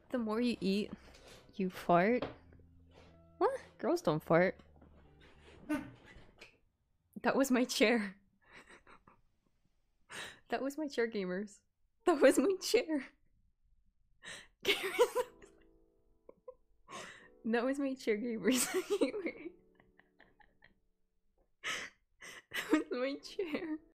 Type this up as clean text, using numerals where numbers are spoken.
The more you eat, you fart? What? Girls don't fart. That was my chair. That was my chair, gamers. That was my chair. Gamers. That was my chair, gamers. That was my chair.